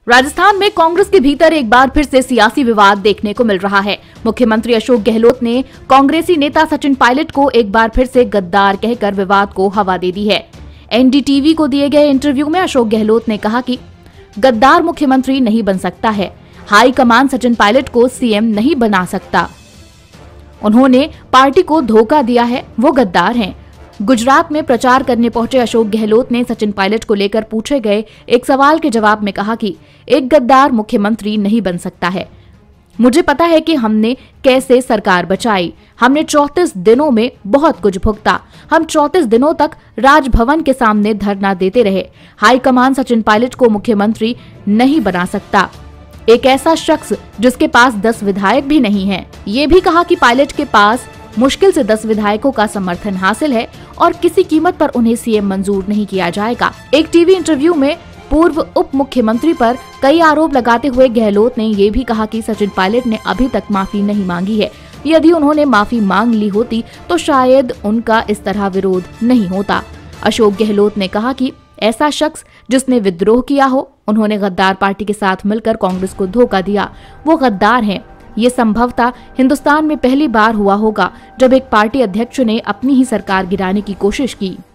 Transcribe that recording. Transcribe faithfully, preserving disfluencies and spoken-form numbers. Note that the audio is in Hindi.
राजस्थान में कांग्रेस के भीतर एक बार फिर से सियासी विवाद देखने को मिल रहा है। मुख्यमंत्री अशोक गहलोत ने कांग्रेसी नेता सचिन पायलट को एक बार फिर से गद्दार कहकर विवाद को हवा दे दी है। एनडीटीवी को दिए गए इंटरव्यू में अशोक गहलोत ने कहा कि गद्दार मुख्यमंत्री नहीं बन सकता है, हाईकमान सचिन पायलट को सीएम नहीं बना सकता, उन्होंने पार्टी को धोखा दिया है, वो गद्दार हैं। गुजरात में प्रचार करने पहुंचे अशोक गहलोत ने सचिन पायलट को लेकर पूछे गए एक सवाल के जवाब में कहा कि एक गद्दार मुख्यमंत्री नहीं बन सकता है। मुझे पता है कि हमने कैसे सरकार बचाई, हमने चौंतीस दिनों में बहुत कुछ भुगता, हम चौंतीस दिनों तक राजभवन के सामने धरना देते रहे। हाईकमान सचिन पायलट को मुख्यमंत्री नहीं बना सकता, एक ऐसा शख्स जिसके पास दस विधायक भी नहीं है। ये भी कहा कि पायलट के पास मुश्किल से दस विधायकों का समर्थन हासिल है और किसी कीमत पर उन्हें सीएम मंजूर नहीं किया जाएगा। एक टीवी इंटरव्यू में पूर्व उप मुख्यमंत्री पर कई आरोप लगाते हुए गहलोत ने ये भी कहा कि सचिन पायलट ने अभी तक माफी नहीं मांगी है, यदि उन्होंने माफी मांग ली होती तो शायद उनका इस तरह विरोध नहीं होता। अशोक गहलोत ने कहा कि ऐसा शख्स जिसने विद्रोह किया हो, उन्होंने गद्दार पार्टी के साथ मिलकर कांग्रेस को धोखा दिया, वो गद्दार हैं। ये संभवतः हिंदुस्तान में पहली बार हुआ होगा जब एक पार्टी अध्यक्ष ने अपनी ही सरकार गिराने की कोशिश की।